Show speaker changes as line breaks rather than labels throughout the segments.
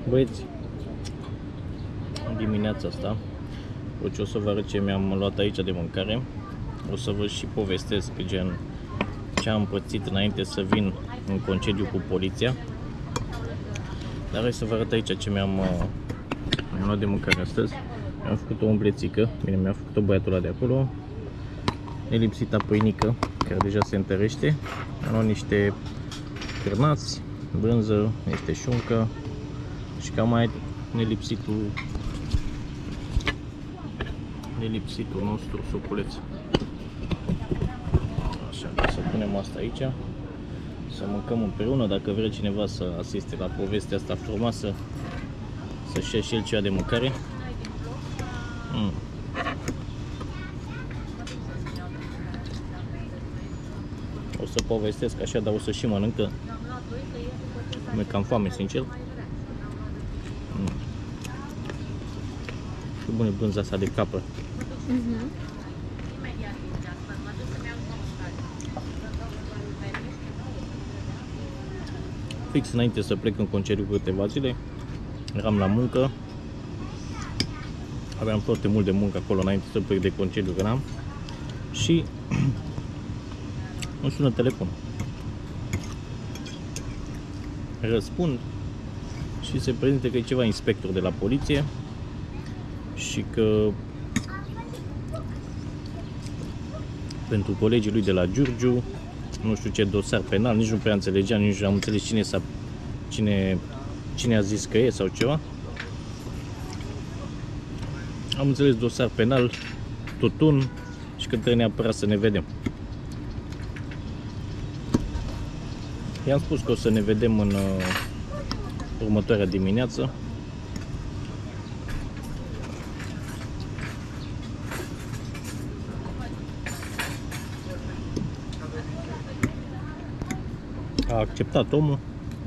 Băieți, în dimineața asta, ce o să vă arăt ce mi-am luat aici de mâncare. O să vă și povestesc gen ce am pățit înainte să vin în concediu cu poliția. Dar hai să vă arăt aici ce mi-am luat de mâncare astăzi. Mi-am făcut o umblețică, bine, mi-a făcut-o băiatul ăla de acolo. Elipsita pâinică, care deja se întărește. Am luat niște cârnați, brânză, este șuncă și cam mai nelipsitul nostru suculeț. Așa, să punem asta aici, să mâncăm împreună. Dacă vrea cineva să asiste la povestea asta frumoasă, să-și ia și el ceva de mâncare. O să povestesc așa, dar o să și mănâncă. Mi-e cam foame, sincer. Și bune brânza asta de capă. Fix înainte să plec în concediu cu câteva zile, eram la muncă. Aveam foarte mult de muncă acolo înainte să plec de concediu, că n-am. Și îmi sună telefonul. Răspund și se prezintă că e ceva inspector de la poliție și că pentru colegii lui de la Giurgiu, nu știu ce dosar penal, nici nu prea înțelegeam, nici nu am înțeles cine a zis că e sau ceva. Am înțeles dosar penal, tutun și că trebuie neapărat să ne vedem. I-am spus că o să ne vedem în următoarea dimineață. A acceptat omul.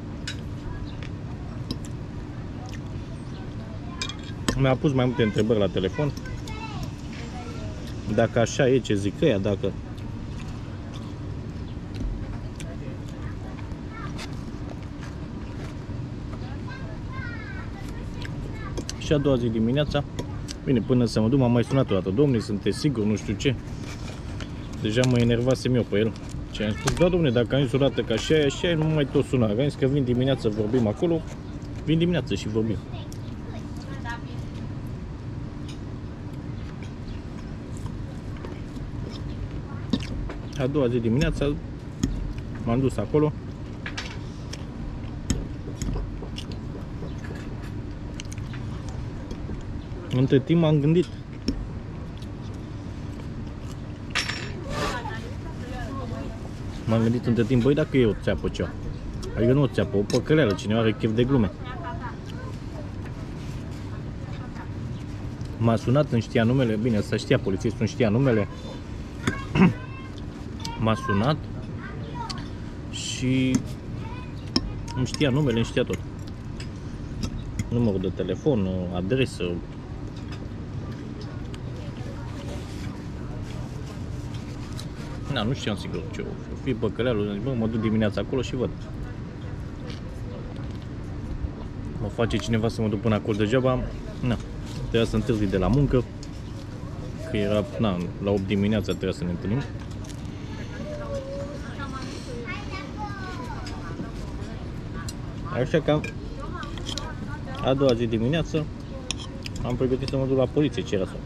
Mi-a pus mai multe întrebări la telefon. Dacă așa e, ce zic ăia, dacă... Și a doua zi dimineața, bine, până să mă duc, m-am mai sunat o dată. Domnule, sunteți sigur, nu știu ce. Deja mă enervasem eu pe el. Și am spus, da, domnule, dacă am zis o dată că așa e, așa e, nu mai tot suna. Am zis că vin dimineața, vorbim acolo. Vin dimineața și vorbim. A doua zi dimineața m-am dus acolo. Între timp m-am gândit. M-am gândit între timp, băi, dacă e o țeapă ceva. Adică nu o țeapă, o păcăleală, cineva are chef de glume. M-a sunat, îmi știa numele, bine, să știa polițistul, îmi știa numele. M-a sunat și îmi știa numele, îmi știa tot. Numărul de telefon, adresă. Na, nu știam sigur ce o fi păcălealul, zic, bă, mă duc dimineața acolo și văd. Mă face cineva să mă duc până acolo degeaba. Na, trebuia să întârzi de la muncă, că era, na, la 8 dimineața trebuia să ne întâlnim. Așa că a doua zi dimineață am pregătit să mă duc la poliție, ce era să.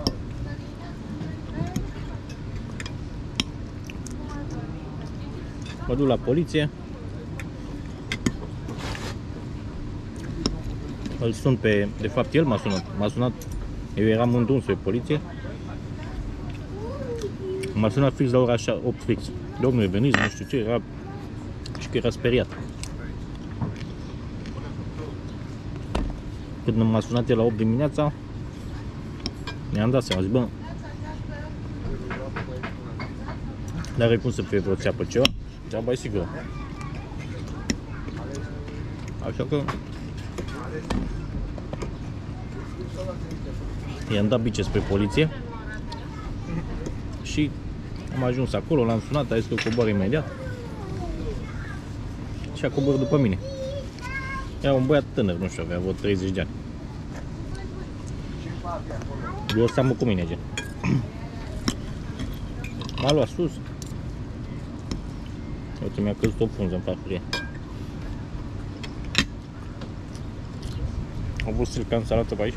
Mă duc la poliție, îl sun pe, de fapt el m-a sunat, eu eram înduns pe poliție, m-a sunat fix la ora 8 fix, domnule veniți, nu știu ce, era, și că era speriat. Când m-a sunat el la 8 dimineața, mi-am dat seama, zic, bă, n-are cum să fie vreo țeapă ceva, treaba e sigură. Așa că i-am dat bice spre poliție și am ajuns acolo, l-am sunat, a zis că coboară imediat și a coborât după mine. Era un băiat tânăr, nu știu, avea vreo 30 de ani. Eu seamă cu mine, gen. M-a luat sus. Uite, mi-a căzut o frunză în farfurie. Am vrut să-l cam salată pe aici.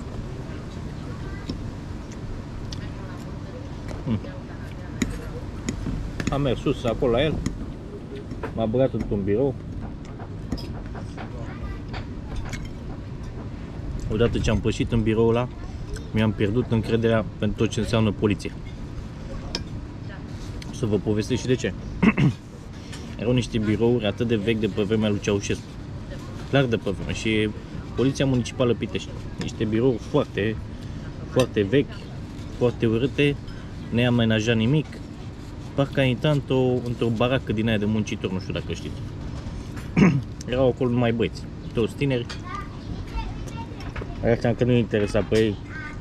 Am mers sus, acolo la el. M-a băgat într-un birou. Odată ce am pășit în biroul ăla, mi-am pierdut încrederea pentru tot ce înseamnă poliție. Să vă povestesc și de ce. Erau niște birouri atât de vechi de pe vremea lui Ceaușescu. Clar de pe vremea. Și Poliția Municipală Pitești. Niște birouri foarte, foarte vechi, foarte urâte, neamenajat nimic. Parcă ai intrat într-o baracă din aia de muncitori, nu știu dacă știți. Erau acolo numai băieți, toți tineri. Așa că nu interesa pe ei.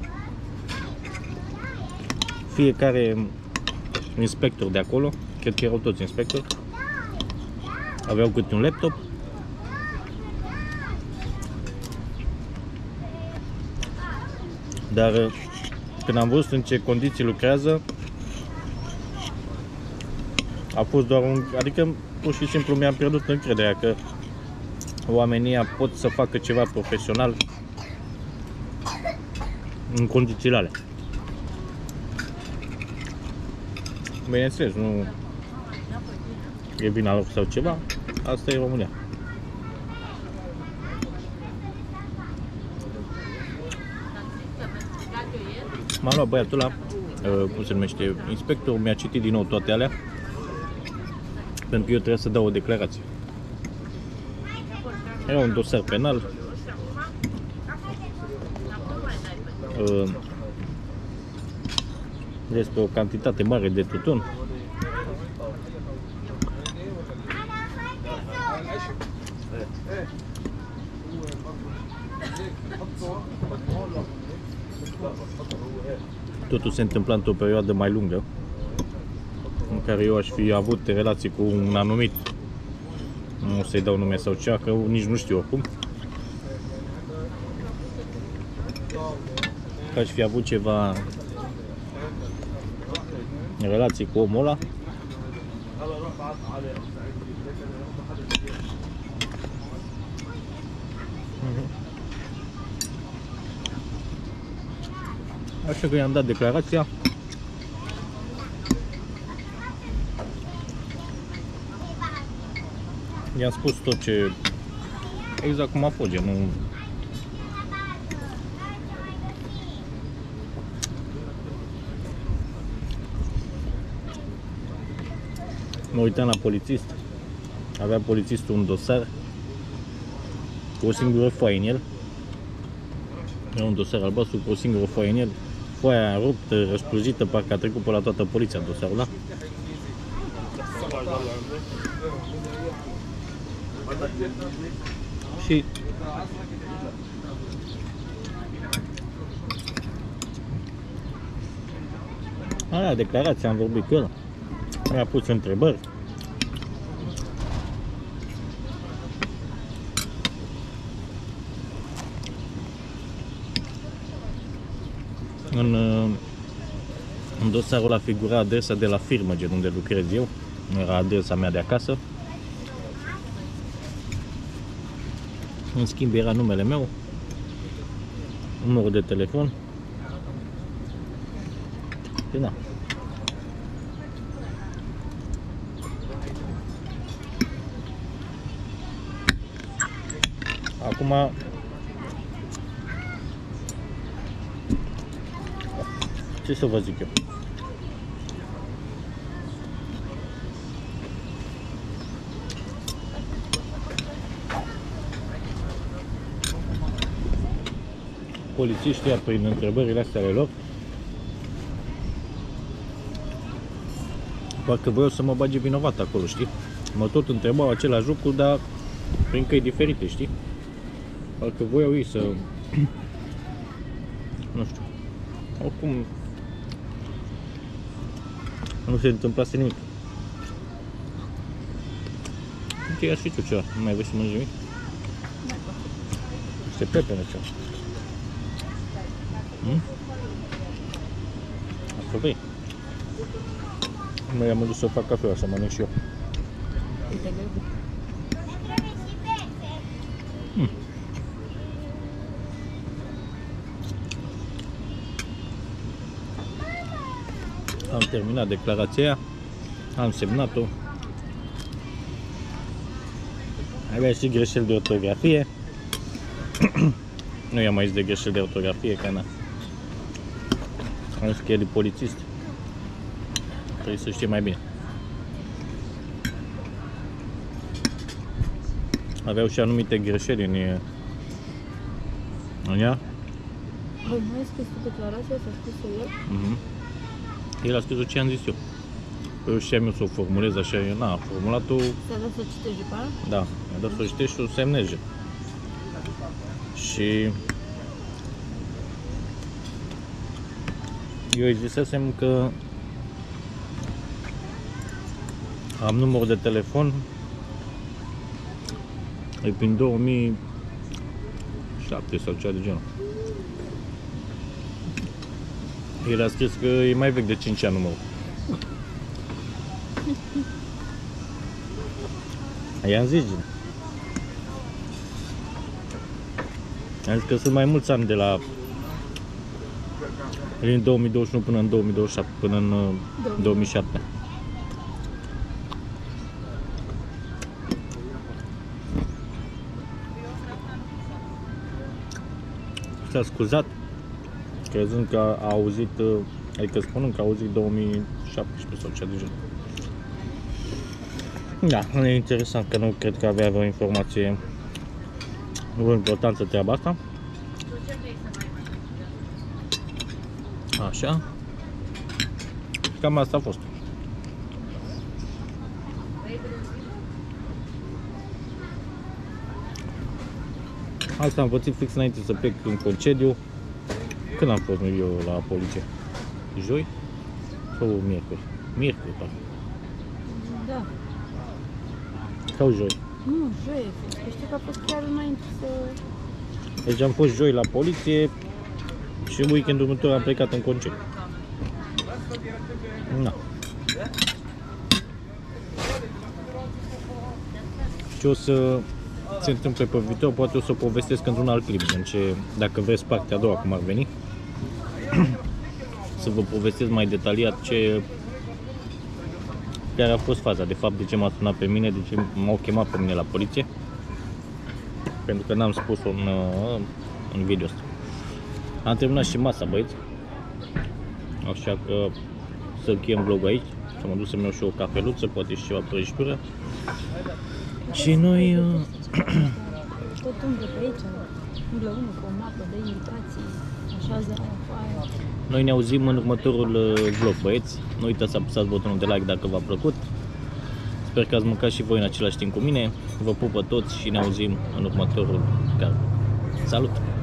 Fiecare inspector de acolo, cred că erau toți inspectori, aveau câte un laptop. Dar când am văzut în ce condiții lucrează, a fost doar un... Adică pur și simplu mi-am pierdut încrederea că oamenii pot să facă ceva profesional în condițiile alea. Bineînțeles, nu e vina lor sau ceva, asta e România. M-a luat băiatul ăla, cum se numește, inspectorul, mi-a citit din nou toate alea, pentru că eu trebuia să dau o declarație. Era un dosar penal, despre o cantitate mare de tutun. Totul se întâmpla într-o perioadă mai lungă, în care eu aș fi avut relații cu un anumit, nu o să-i dau nume sau cea, că nici nu știu oricum, că aș fi avut ceva relații cu omul ăla. Așa că i-am dat declarația. I-am spus tot ce... Exact cum a fost, gen, nu... Mă uitam la polițist. Avea polițistul un dosar cu o singură foaie în el. Era un dosar albastru cu o singură foaie în el. Foaia ruptă, răspluzită, parcă a trecut pe la toată poliția dosarul ăla. Și aia, declarația, am vorbit cu el. Mi-a pus întrebări. În dosarul ăla figura adresa de la firmă, gen unde lucrez eu. Era adresa mea de acasă. În schimb era numele meu, numărul de telefon. Și da. Acum ce să vă zic eu? Polițiștii, prin întrebările astea ale lor, parcă voiau să mă bage vinovat acolo, știi? Mă tot întrebau același lucru, dar prin căi diferite, știi? Parcă voiau ei să... nu știu. Oricum... nu se întâmplase nimic. Ok, aș fi tu ceva. Nu mai vrei să mănânci nimic? niște pepene ce. Asta vrei? Mă i-am dus să fac cafea, să mănânc și eu.
Uite, găbi.
Am terminat declarația aia, am semnat-o. Avea și greșeli de ortografie. Nu i-am mai zis de greșeli de ortografie, că na. Am zis că el e polițist. Trebuie să știe mai bine. Aveau și anumite greșeli în ea.
Băi, nu ai scris tu declarația, s-a scris-o el?
El a scris-o ce am zis eu. Păi eu știam eu să o formulez așa, eu n-am formulat-o.
Ți-a dat să o citești după aia?
Da, mi-a dat să o citești și o semneze. Și eu îi zisesem că am număr de telefon, e prin 2007 sau ceva de genul. El a scris că e mai vechi de 5 ani numărul. I-am zis, am zis că sunt mai mulți ani de la din 2021 până în 2027, până în 2007. S-a scuzat, crezând că a auzit, adică spunând că a auzit 2017 sau cea de genul. Da, e interesant că nu cred că avea o informație importantă treaba asta. Așa. Cam asta a fost. Asta am pățit fix înainte să plec în concediu. Când am fost eu la poliție? Joi? Sau miercuri? Miercuri, parcă.
Da.
Sau joi?
Nu, joi. Știu că a fost chiar înainte să...
Deci am fost joi la poliție și weekendul următor am plecat în concediu. Na. Ce o să se întâmple pe viitor, poate o să o povestesc într-un alt clip, în ce, dacă vreți partea a doua cum ar veni, să vă povestesc mai detaliat care a fost faza, de fapt de ce m-a sunat pe mine, de ce m-au chemat pe mine la poliție, pentru că n-am spus-o în video ăsta. Am terminat și masa, băieți, așa că să încheiem vlogul aici, să mă duc să-mi iau și o cafeluță, poate și ceva prăjitură. Și noi...
Tot umblă pe aici, umblă unul cu o mapă de indicații, așează aia.
Noi ne auzim în următorul vlog, băieți. Nu uitați să apăsați butonul de like dacă v-a plăcut. Sper că ați mâncat și voi în același timp cu mine. Vă pupă toți și ne auzim în următorul vlog. Salut!